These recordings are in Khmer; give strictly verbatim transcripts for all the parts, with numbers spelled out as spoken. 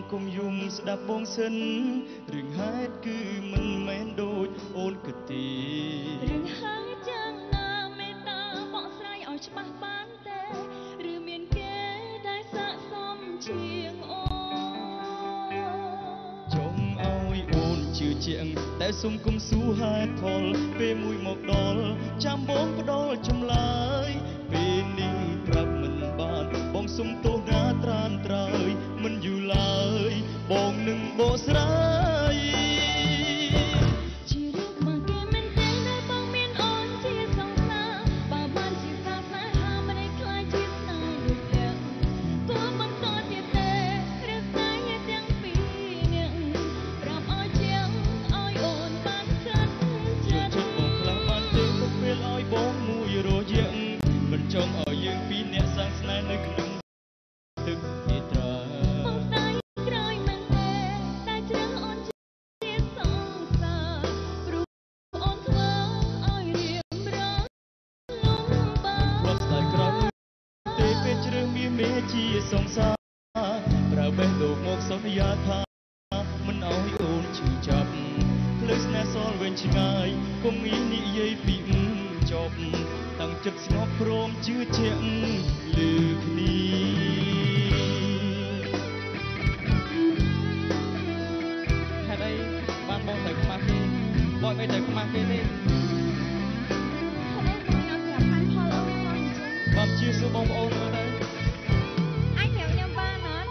កុំយំស្ដាប់បងសិនរឿងហេតុគឺមិនមែនដូចអូនគិតទេរឿងហេតុយ៉ាងណាមេត្តាបកស្រាយឲ្យច្បាស់បានទេឬមានគេដែលស័ក្តិសមជាងអូនចង់ឲ្យអូនជឿជាក់តែសុំគុំសួរហេតុផលពេលមួយមកដល់ចាំបងផ្ដល់ចម្លើយពេលនេះប្រាប់មិនបានបងសុំទោសណាត្រានត្រើយមិនយូរឡើយបងនឹងបកស្រាយជារឿងមកគេមិនទេដែលបងមានអូនជាសង្សារបើបានជាការស្នេហាមិនได้ខ្លាយជាស្នេហ៍ដូចលើគួរបន្តទៀតទេឬស្នេហ៍ទាំងពីរនាក់ប្រាប់ឲ្យជាងឲ្យអូនបានកាត់ចិត្តចិត្តបងខ្លះបានទេពុកពេលឲ្យបងមួយរយៈមិនចង់ឲ្យយើងពីរនាក់សាងស្នេហ៍នៅក្នុងទឹកនេត្រាបងស្ដាយក្រោយមែនទេតែជ្រើសអូនជាសង្សារព្រោះអូនធ្វើឲ្យរៀងរលំបាកបងស្ដាយក្រោយទេពេលជ្រើសមានមេជាសង្សារប្រើបេះដូងមកសន្យាថាមិនឲ្យអូនឈឺចាប់ផ្លូវស្នេហ៍សល់វែងឆ្ងាយកុំងាយនិយាយពីចប់តាំងចិត្តស្ងប់ព្រមជឿជាក់លើគ្នាហេតុអីបានបងទៅខ្មាស់គេបងមិនទៅខ្មាស់គេទេបងជឿសួរបងប្អូនមើលទៅអញញ៉ាំញ៉ាំបានអត់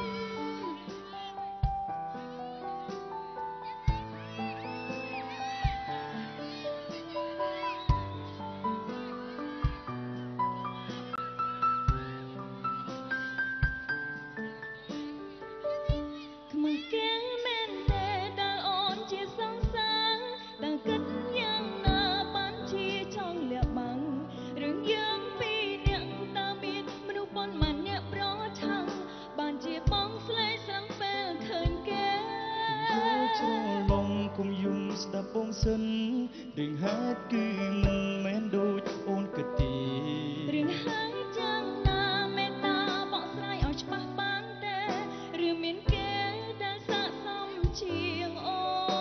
ខ្មាស់គេមែនទេដែលអូនជាសង្សារតែគិតយ៉ាងណាបានជាចង់លាក់បាំងរឿងយើងពីរនាក់តើមានមនុស្សប៉ុន្មានអ្នកប្រឆាំងបានជាបងស្លេកស្លាំងពេលឃើញគេច្រឡំគុំយំស្ដាប់បងសិនរឿងហេតុគឺមិនមែនដូចអូនគិតទេរឿងហេតុយ៉ាងណាមេត្តាបកស្រាយឲ្យច្បាស់បានទេឬមានគេដែលស័ក្តិសមជាងអូ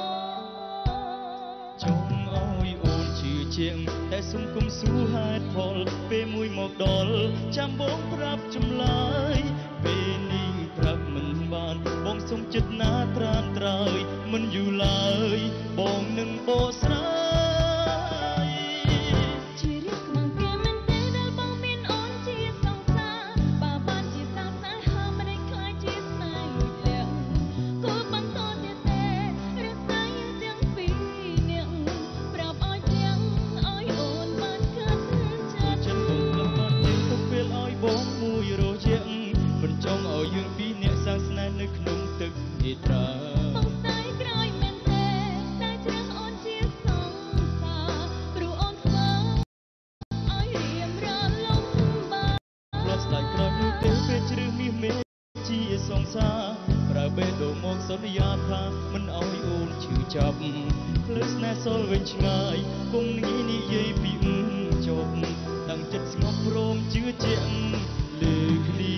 នចង់ឲ្យអូនជឿជាក់តែសុំគុំសួរហេតុផលពេលមួយមកដល់ចាំបងប្រាប់ចម្លើយពេលនេះប្រាប់មិនបានបងសុំចិត្តណាត្រានត្រើយមិនយូរឡើយបងនឹងបកស្រាយជារឿងខ្មាំងគេមែនទេដែលបងមានអូនជាសង្សារបើបានជាសាស្នេហាមិនได้ខ្លាយជាស្នេហ៍លួចលាក់គួរបន្តទៀតទេឬស្នេហ៍ទាំងពីរនាក់ប្រាប់ឲ្យទាំងឲ្យអូនបានកាត់ចិត្តចិត្តបងខ្លះបានទេទុកពេលឲ្យបងមួយរយៈមិនចង់ឲ្យយើងពីរនាក់សាងស្នេហ៍នៅក្នុងទឹកនេត្រាបងស្ដាយក្រោយមែនទេតែជ្រើសអូនជាសង្សារព្រោះអូនធ្វើឲ្យរៀងរលំបាកផ្លាត់ស្ដាយក្រោយនោះទេពេលជ្រើសមាសមេជាសង្សារប្រើបេះដូងមកសន្យាថាមិនឲ្យអូនឈឺចាប់ផ្លូវស្នេហ៍សល់វែងឆ្ងាយគុំងាយនិយាយពីចប់តាំងចិត្តស្ងប់ព្រមជឿជាក់លើគ្នា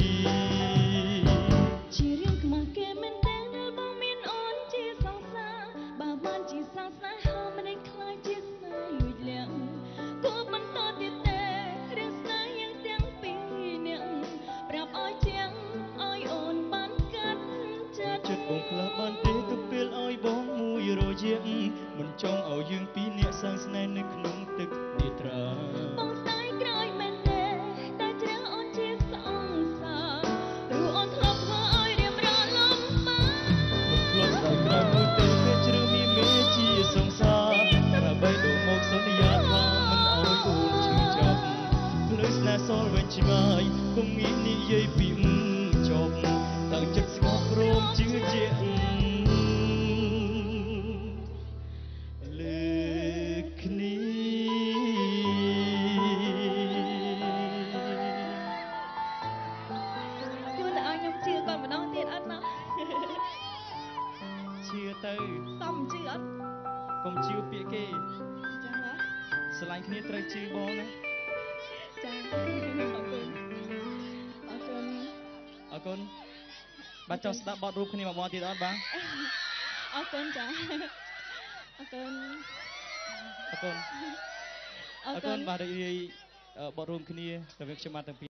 ជារឿងខ្មាស់គេមែនទេដែលបងមានអូនជាសង្សារបើបានជាសាស្នេហាមិនได้ខ្លាយជាស្នេហ៍លួចលាក់គួរបន្តទៀតទេរឿងស្នេហ៍យ៉ាងទាំងពីរនាក់ប្រាប់ឲ្យជាងឲ្យអូនបានកាត់ចិត្តចិត្តបងខ្លះបានទេទៅពេលឲ្យបងមួយរយៈមិនចង់ឲ្យយើងពីរនាក់សាងស្នេហ៍នៅក្នុងទឹកនេត្រាបងស្ដាយក្រោយមែនទេតែជ្រើសអូនជាសង្សារព្រោះអូនធ្លាប់ធ្វើឲ្យរៀមរលំបាកមិនធ្លាប់ស្ដាយក្រោយនោះទេពេលជ្រើសមានមេជាសង្សារប្របីដូងមកសន្យាថាមិនឲ្យអូនឈឺចាប់ផ្លូវស្នេហ៍សល់វែងឆ្ងាយគុំងាយនិយាយពីចប់តាំងចិត្តស្ងប់ព្រមជឿជាក់លើគ្នាគួរតែឲ្យខ្ញុំជឿគាត់ម្ដងទៀតអត់ណោះជឿទៅសមជឿអត់កុំជឿពាក្យគេចា៎ស្រឡាញ់គ្នាត្រូវជឿបងណាចា៎អរគុណអរគុណអរគុណបាទចង់ស្ដាប់បទរូបគ្នាមកបងទៀតអត់បាទអរគុណចាអរគុណអរគុណអអររគុគុណណបាទរីករាយបទរួមគ្នារវាងខ្ញុំបាទទាំងពីរ